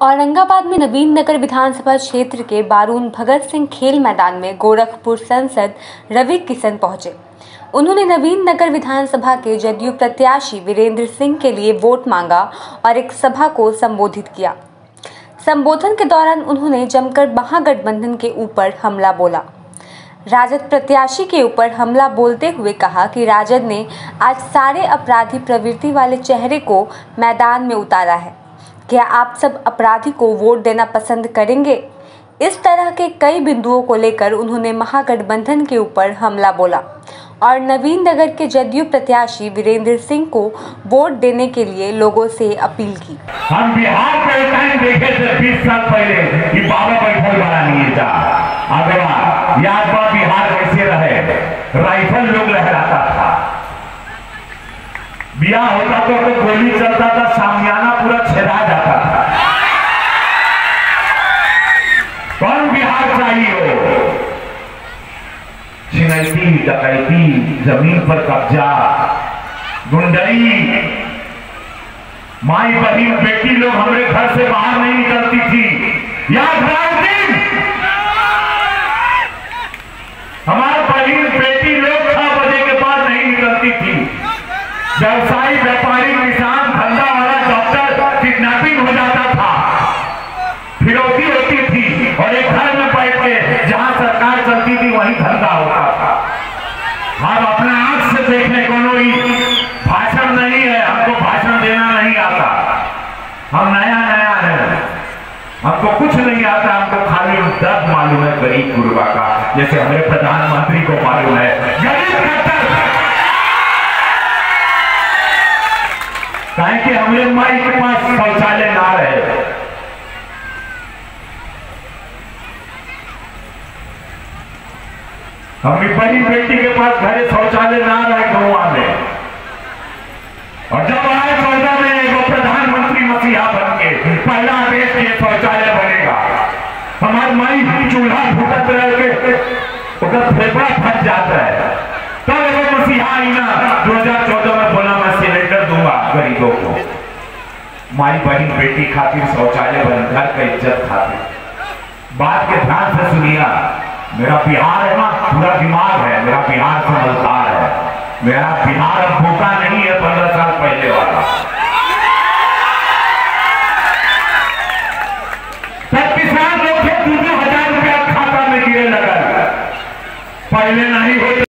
औरंगाबाद में नवीन नगर विधानसभा क्षेत्र के बारून भगत सिंह खेल मैदान में गोरखपुर सांसद रवि किशन पहुंचे। उन्होंने नवीन नगर विधानसभा के जदयू प्रत्याशी वीरेंद्र सिंह के लिए वोट मांगा और एक सभा को संबोधित किया। संबोधन के दौरान उन्होंने जमकर महागठबंधन के ऊपर हमला बोला। राजद प्रत्याशी के ऊपर हमला बोलते हुए कहा कि राजद ने आज सारे अपराधी प्रवृत्ति वाले चेहरे को मैदान में उतारा है। क्या आप सब अपराधी को वोट देना पसंद करेंगे? इस तरह के कई बिंदुओं को लेकर उन्होंने महागठबंधन के ऊपर हमला बोला और नवीन नगर के जदयू प्रत्याशी वीरेंद्र सिंह को वोट देने के लिए लोगों से अपील की। हम बिहार के टाइम देखे थे 20 साल पहले कि बाबा बैठल वाला नहीं था। अगवा याद बा बिहार कैसे रहे, राइफल लोग लहराता था, बिया होता तो गोली चलता था, सामियाना पूरा छेदा जाता था। कौन बिहार चाहिए हो? छिनैती, डकैती, जमीन पर कब्जा, गुंडई, माई बहन बेटी लोग हमारे घर से बाहर नहीं निकलती थी। याद दिन हमारे बहन बेटी लोग 6 बजे के बाद नहीं निकलती थी। व्यवसायी, व्यापारी, किसान, धंधा वाला, डॉक्टर किडनैपिंग हो जाता था, फिरौती होती थी और एक घर में बैठ के जहां सरकार चलती थी वहीं धंधा होता था। हम अपने आंख से देखें, कोई भाषण नहीं है, हमको भाषण देना नहीं आता, हम नया नया है, हमको कुछ नहीं आता, हमको खाली दर्द मालूम है गरीब गुरबा का, जैसे हमारे प्रधानमंत्री को मालूम है गरीब कहें कि हमारे माई के पास शौचालय ना रहे। हमारी बड़ी बेटी के पास घरे शौचालय ना रहे गाँव में, और जब आए 14 में वो प्रधानमंत्री मसीहा बन के पहला देश के शौचालय बनेगा। हमारे माई चूल्हा फूटत रह के फेफड़ा फट जाता है, तब वो मसीहा आई ना 2014 में बोला मैं सिलेंडर दूंगा गरीबों को, माई बहन बेटी खातिर शौचालय बन, घर का इज्जत खातिर। बात के ध्यान से सुनिया, मेरा बिहार है ना, पूरा दिमाग है, मेरा बिहार समझदार है, मेरा बिहार अब भूखा नहीं है 15 साल पहले वाला। तब किसान लोग 2,000 रुपया खाता में गिरे लगा, पहले नहीं होते।